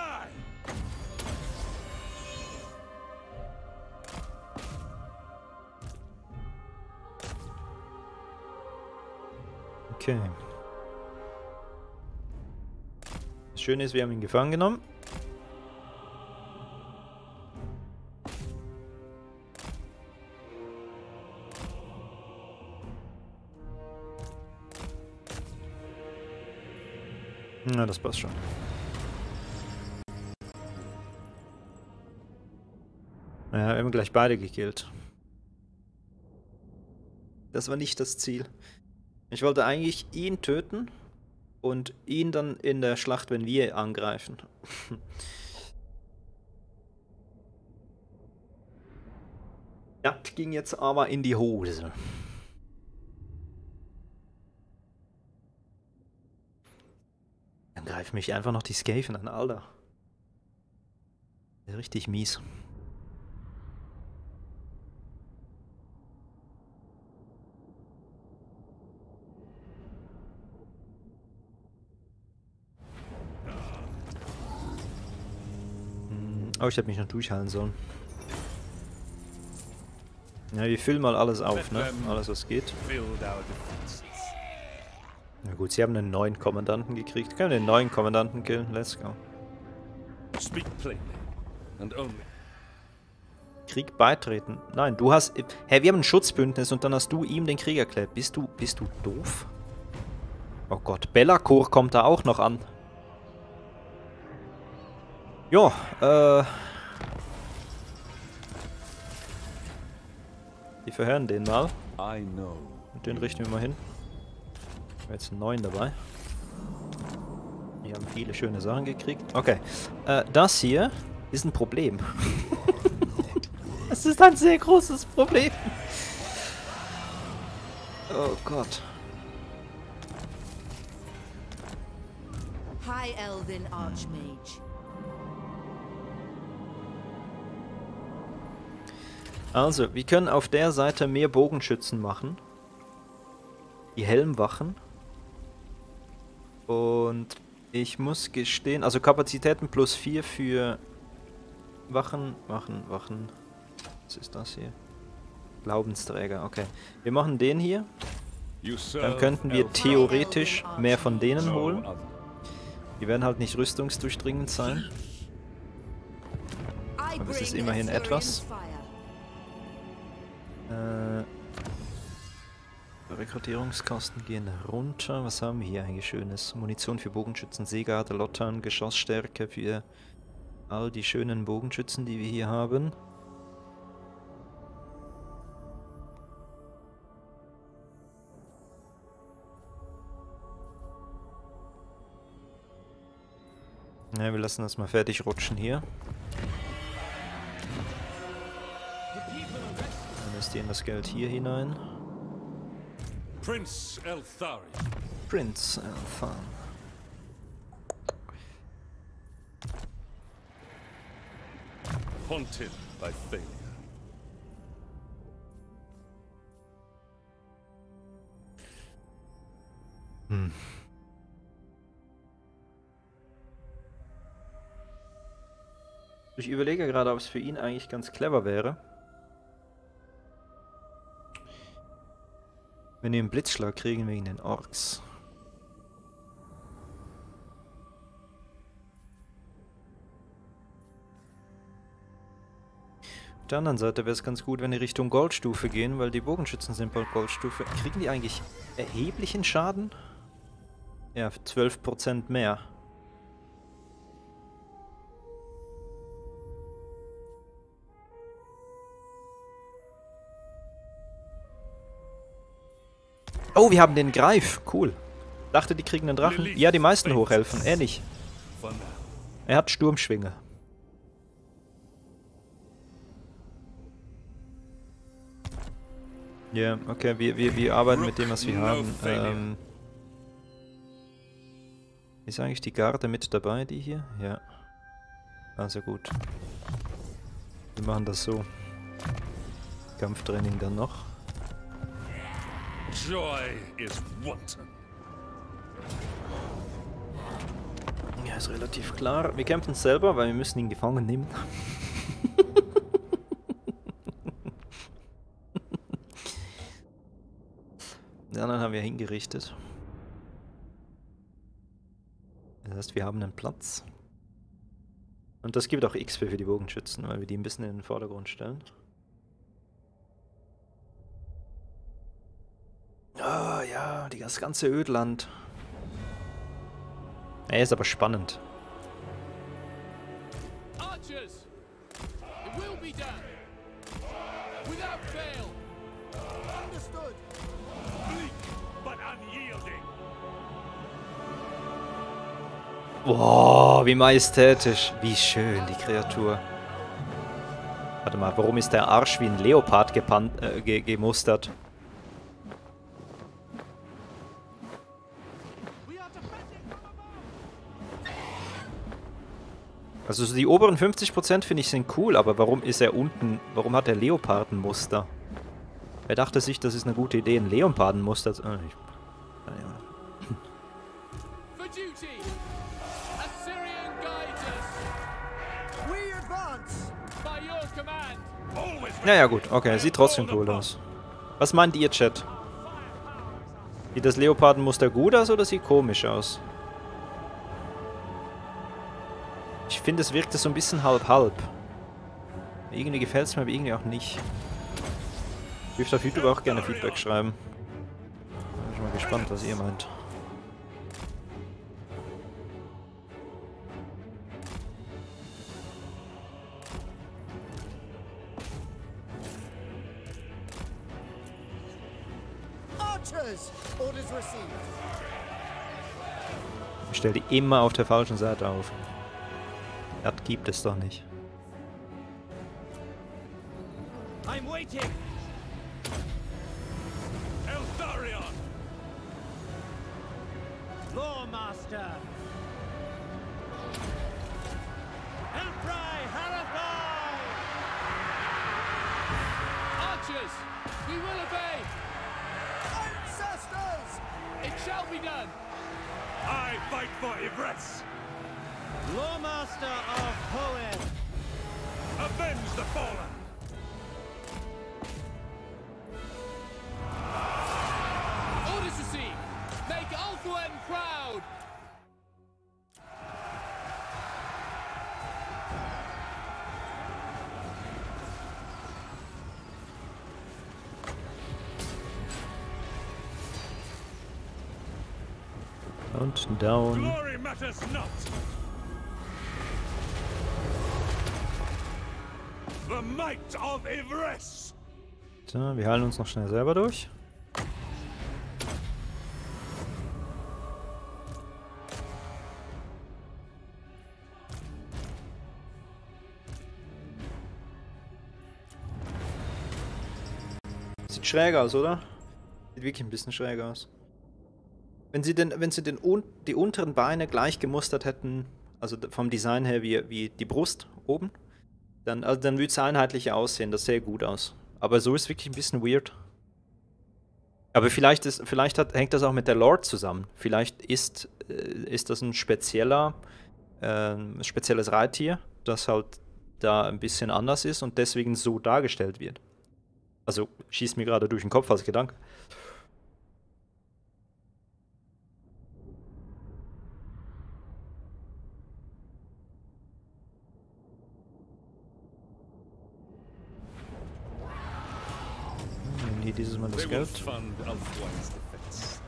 Okay. Das Schöne ist, wir haben ihn gefangen genommen. Na, das passt schon. Ja, wir haben gleich beide gekillt. Das war nicht das Ziel. Ich wollte eigentlich ihn töten und ihn dann in der Schlacht, wenn wir angreifen. Das ging jetzt aber in die Hose. Dann greift mich einfach noch die Skaven an, Alter. Richtig mies. Oh, ich hätte mich noch durchhalten sollen. Ja, wir füllen mal alles auf, ne? Alles, was geht. Na gut, sie haben einen neuen Kommandanten gekriegt. Können wir den neuen Kommandanten killen? Let's go. Krieg beitreten. Nein, du hast... Hä, hey, wir haben ein Schutzbündnis und dann hast du ihm den Krieg erklärt. Bist du... Bist du doof? Oh Gott, Bellacour kommt da auch noch an. Ja, äh... die verhören den mal. Und den richten wir mal hin. Ich habe jetzt einen neuen dabei. Die haben viele schöne Sachen gekriegt. Okay, äh, das hier ist ein Problem. Das ist ein sehr großes Problem. Oh Gott. High Elven Archmage. Also, wir können auf der Seite mehr Bogenschützen machen. Die Helmwachen. Und ich muss gestehen, also Kapazitäten plus vier für Wachen, Wachen, Wachen. Was ist das hier? Glaubensträger, okay. Wir machen den hier. Dann könnten wir theoretisch mehr von denen holen. Die werden halt nicht rüstungsdurchdringend sein. Aber es ist immerhin etwas. Äh, Rekrutierungskosten gehen runter. Was haben wir hier eigentlich Schönes? Munition für Bogenschützen, Seegarde, Lottern, Geschossstärke für all die schönen Bogenschützen, die wir hier haben. Ja, wir lassen das mal fertig rutschen hier. Investieren das Geld hier hinein. Prince Elthari. Prince Elthari. Haunted by failure. Hm. Ich überlege gerade, ob es für ihn eigentlich ganz clever wäre, wenn wir einen Blitzschlag kriegen wegen den Orks. Auf der anderen Seite wäre es ganz gut, wenn die Richtung Goldstufe gehen, weil die Bogenschützen sind bald Goldstufe. Kriegen die eigentlich erheblichen Schaden? Ja, zwölf Prozent mehr. Oh, wir haben den Greif. Cool. Dachte, die kriegen einen Drachen. Ja, die meisten hochhelfen. Er nicht. Er hat Sturmschwinge. Ja, yeah, okay, wir, wir, wir arbeiten mit dem, was wir haben. Ähm, ist eigentlich die Garde mit dabei, die hier? Ja. Also gut. Wir machen das so. Kampftraining dann noch. Joy is wanton. Ja, ist relativ klar. Wir kämpfen selber, weil wir müssen ihn gefangen nehmen. Die anderen haben wir hingerichtet. Das heißt, wir haben einen Platz. Und das gibt auch X P für die Bogenschützen, weil wir die ein bisschen in den Vordergrund stellen. Oh ja, das ganze Ödland. Er ist aber spannend. Archers! It will be done. Without fail. Understood. Bleak, but unyielding. Boah, wie majestätisch. Wie schön, die Kreatur. Warte mal, warum ist der Arsch wie ein Leopard gepannt, äh, ge gemustert? Also so die oberen fünfzig Prozent finde ich sind cool, aber warum ist er unten, warum hat er Leopardenmuster? Wer dachte sich, das ist eine gute Idee, ein Leopardenmuster zu... Äh, ich, naja. For duty! Assyrian guides us! We advance! By your command! Always Naja gut, okay, sieht trotzdem cool aus. Was meint ihr, Chat? Sieht das Leopardenmuster gut aus oder sieht komisch aus? Ich finde, es wirkt so ein bisschen halb-halb. Irgendwie gefällt es mir, aber irgendwie auch nicht. Ich dürfte auf YouTube auch gerne Feedback schreiben. Bin ich mal gespannt, was ihr meint. Archers! Orders received. Ich stelle die immer auf der falschen Seite auf. Das gibt es doch nicht. I'm waiting! Eldarion! Lawmaster! Elfrai Harathai! Archers! We will obey! Ancestors! It shall be done! I fight for Ivres! Lawmaster of Hoenn! Avenge the fallen! Orders received! Make Ulthuan proud! Und down. Glory matters not! The might of Ivres! So, wir heilen uns noch schnell selber durch. Sieht schräg aus, oder? Sieht wirklich ein bisschen schräg aus. Wenn sie den, wenn sie den un die unteren Beine gleich gemustert hätten, also vom Design her wie, wie die Brust oben, dann, also dann würde es einheitlicher aussehen. Das sähe gut aus. Aber so ist es wirklich ein bisschen weird. Aber vielleicht, ist, vielleicht hat, hängt das auch mit der Lore zusammen. Vielleicht ist, äh, ist das ein spezieller, äh, spezielles Reittier, das halt da ein bisschen anders ist und deswegen so dargestellt wird. Also schießt mir gerade durch den Kopf als Gedanke. Nehmen die dieses Mal das They will Geld. fund Ulthuan's defense.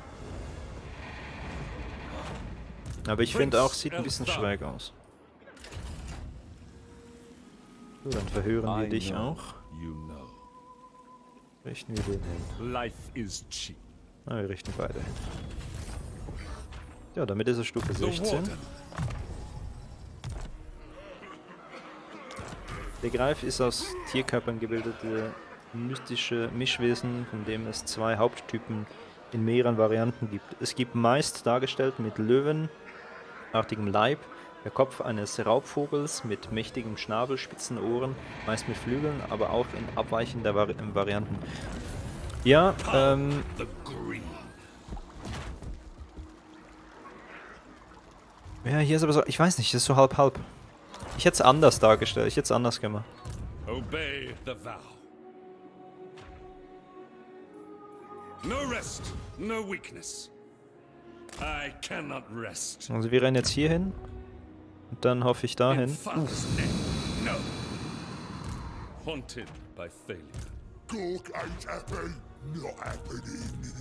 Aber ich finde auch, sieht ein bisschen schräg aus. So, dann verhören wir dich auch. You know. Richten wir den hin. Life is cheap. Ah, wir richten beide hin. Ja, damit ist es Stufe The sechzehn. Warden. Der Greif ist aus Tierkörpern gebildete mystische Mischwesen, von dem es zwei Haupttypen in mehreren Varianten gibt. Es gibt meist dargestellt mit löwenartigem Leib, der Kopf eines Raubvogels mit mächtigem Schnabel, spitzen Ohren, meist mit Flügeln, aber auch in abweichender Vari Varianten. Ja, ähm... The Green. ja, hier ist aber so, ich weiß nicht, das ist so halb-halb. Ich hätte es anders dargestellt, ich hätte es anders gemacht. Obey the vow. No rest, no weakness. I cannot rest. Also wir rennen jetzt hier hin und dann hoffe ich dahin. In Father's name, no. Haunted by failure. Talk ain't happen, not happening.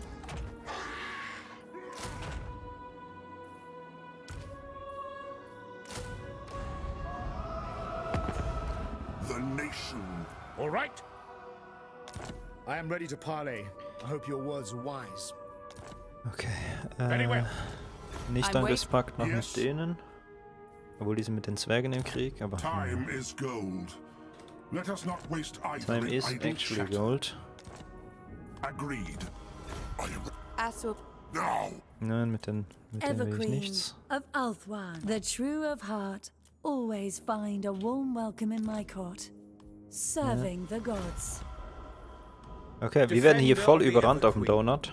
The nation. All right. I am ready to parley. I hope your words are wise. Okay. Very Äh, well. nicht I'm angepackt noch Yes. mit denen. Obwohl die sind mit den Zwergen im Krieg, aber... Time is gold. Let us not waste either Time in is idle actually chatter. gold. Agreed. I am Asop. now. Nein, mit den, mit denen will ich Everqueen nichts. of Althwan, the true of heart, always find a warm welcome in my court. Serving the gods. Okay, wir werden hier voll überrannt auf dem Donut.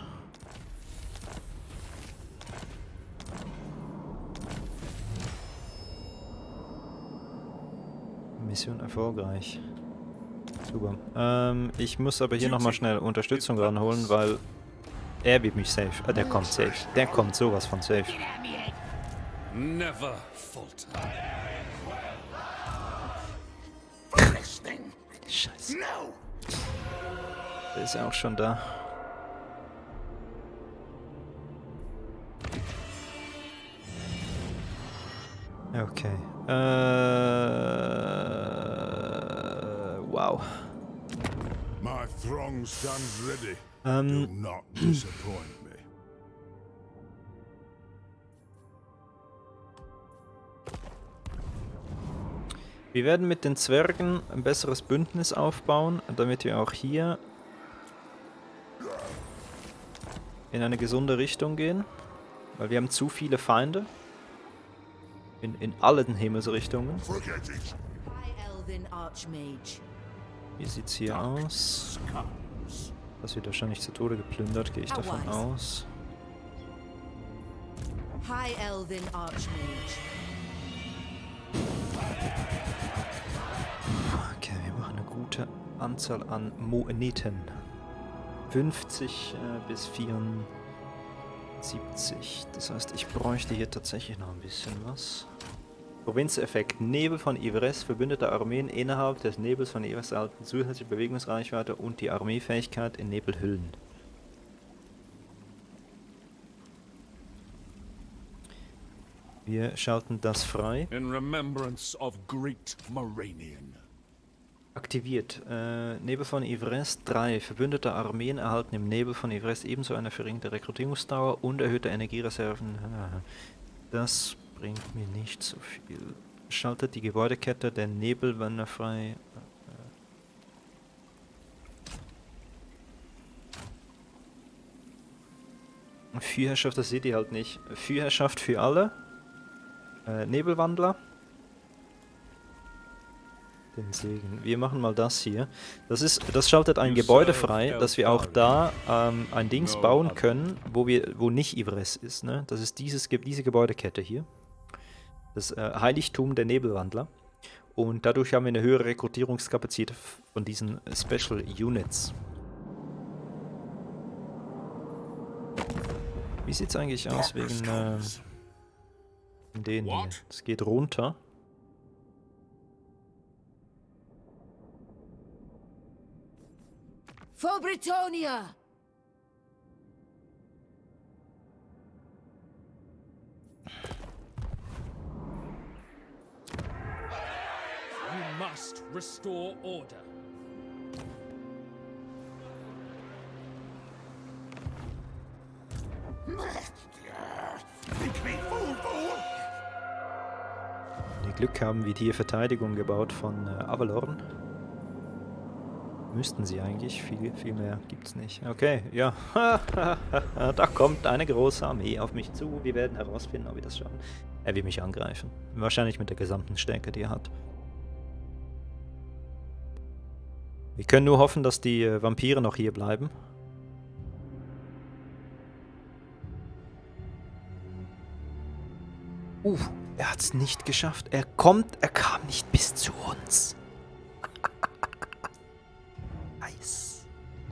Mission erfolgreich. Super. Ähm, ich muss aber hier nochmal schnell Unterstützung ranholen, weil er wird mich safe. Ah, der kommt safe. Der kommt sowas von safe. Never falter. Scheiße. Der ist auch schon da. Okay. Äh, wow. My throng stands ready. Ähm, Do not disappoint me. wir werden mit den Zwergen ein besseres Bündnis aufbauen, damit wir auch hier in eine gesunde Richtung gehen. Weil wir haben zu viele Feinde. In, in allen Himmelsrichtungen. Forget it. High Elven Archmage. Wie sieht's hier aus? Das wird wahrscheinlich zu Tode geplündert, gehe ich davon aus. High Elven Archmage. Okay, wir machen eine gute Anzahl an Moneten. fünfzig äh, bis vierundsiebzig. Das heißt, ich bräuchte hier tatsächlich noch ein bisschen was. Provinzeffekt. Nebel von Ivres. Verbündete Armeen innerhalb des Nebels von Ivres erhalten zusätzliche Bewegungsreichweite und die Armeefähigkeit in Nebelhüllen. Wir schalten das frei. In remembrance of great Moranian. Aktiviert. Äh, Nebel von Ivres drei. Verbündete Armeen erhalten im Nebel von Ivres ebenso eine verringerte Rekrutierungsdauer und erhöhte Energiereserven. Das bringt mir nicht so viel. Schaltet die Gebäudekette der Nebelwanne frei. Viehherrschaft, das seht ihr halt nicht. Viehherrschaft für alle. Äh, Nebelwandler. Den Segen. Wir machen mal das hier. Das ist, das schaltet ein Gebäude frei, dass wir auch da ähm, ein Dings bauen können, wo wir, wo nicht Ivres ist. Ne? Das ist dieses, diese Gebäudekette hier. Das äh, Heiligtum der Nebelwandler. Und dadurch haben wir eine höhere Rekrutierungskapazität von diesen Special Units. Wie sieht es eigentlich aus wegen äh, denen hier? Es geht runter. For Britannia! You must restore order. Think me fool, fool. Wenn wir Glück haben, wird hier Verteidigung gebaut von äh, Avalorn. Müssten sie eigentlich, viel, viel mehr gibt's nicht. Okay, ja. Da kommt eine große Armee auf mich zu. Wir werden herausfinden, ob wir das schaffen. Er will mich angreifen. Wahrscheinlich mit der gesamten Stärke, die er hat. Wir können nur hoffen, dass die äh, Vampire noch hier bleiben. Uh, er hat es nicht geschafft. Er kommt, er kam nicht bis zu uns. Nice.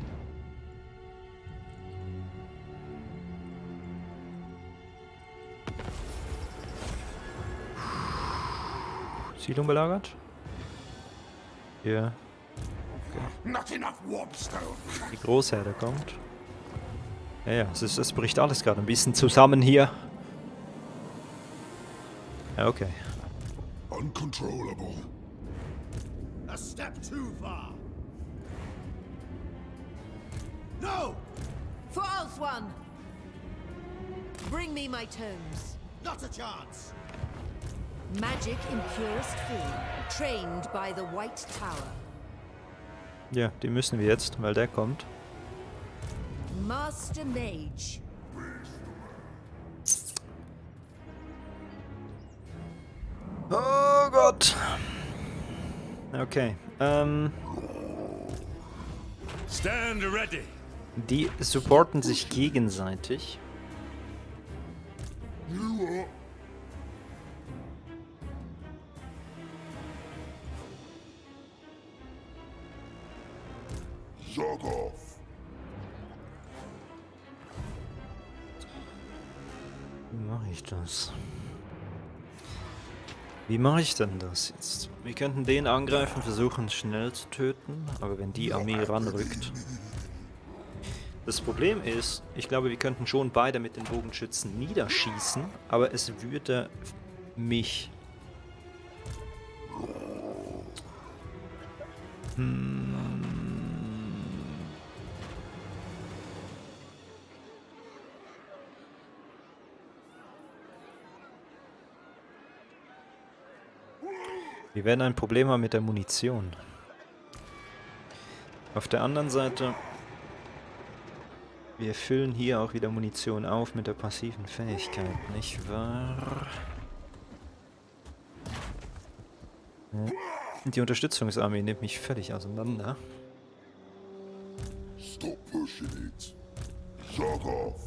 Siedlung belagert? Ja. Not enough warpstone. Die Großherde kommt. Ja, ja, es, ist, es bricht alles gerade ein bisschen zusammen hier. Ja, okay. Uncontrollable. A step too far. No! For Althwan! Bring me my tomes. Not a chance. Magic in purest form, trained by the White Tower. Ja, die müssen wir jetzt, weil der kommt. Master Mage. Oh Gott. Okay. Ähm, Stand ready. die supporten sich gegenseitig. You are. Zog off. Wie mache ich das? Wie mache ich denn das jetzt? Wir könnten den angreifen, versuchen schnell zu töten, aber wenn die Armee ranrückt... Das Problem ist, ich glaube, wir könnten schon beide mit den Bogenschützen niederschießen, aber es würde mich... Hm... Wir werden ein Problem haben mit der Munition. Auf der anderen Seite, wir füllen hier auch wieder Munition auf mit der passiven Fähigkeit, nicht wahr? Ja. Die Unterstützungsarmee nimmt mich völlig auseinander. Stop pushing it. Zog off.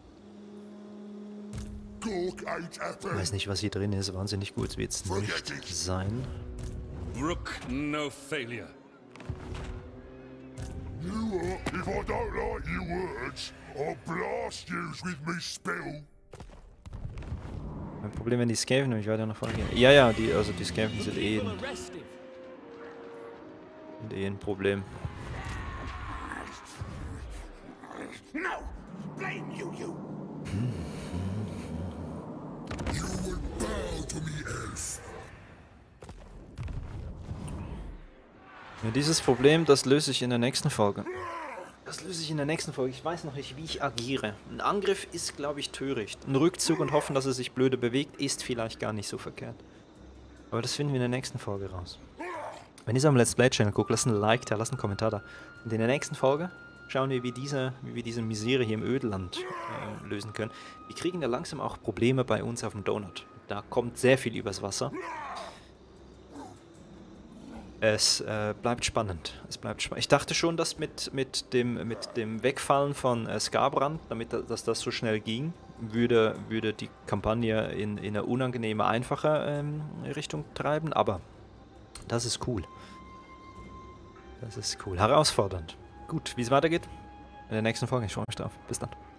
Gork ain't Ich happy. weiß nicht, was hier drin ist. Wahnsinnig gut wird es nicht sein. Brook no failure. You are. If I don't like your words, I'll blast yous with me spell. Mein Problem, wenn die Skaven nämlich weiter nach vorne gehen. Ja, ja, die, also die Skaven sind eh, ein, sind eh ein Problem. No! Blame you, you! You will bow to me, elf. Ja, dieses Problem, das löse ich in der nächsten Folge. Das löse ich in der nächsten Folge. Ich weiß noch nicht, wie ich agiere. Ein Angriff ist, glaube ich, töricht. Ein Rückzug und hoffen, dass er sich blöde bewegt, ist vielleicht gar nicht so verkehrt. Aber das finden wir in der nächsten Folge raus. Wenn ihr so am Let's Play Channel guckt, lasst ein Like da, lasst einen Kommentar da. Und in der nächsten Folge schauen wir, wie, diese, wie wir diese Misere hier im Ödland äh, lösen können. Wir kriegen ja langsam auch Probleme bei uns auf dem Donut. Da kommt sehr viel übers Wasser. Es äh, bleibt spannend. Es bleibt spannend. Ich dachte schon, dass mit, mit, dem, mit dem Wegfallen von äh, Skarbrand, damit dass das so schnell ging, würde, würde die Kampagne in, in eine unangenehme, einfache ähm, Richtung treiben. Aber das ist cool. Das ist cool. Herausfordernd. Gut, wie es weitergeht? In der nächsten Folge. Ich freue mich drauf. Bis dann.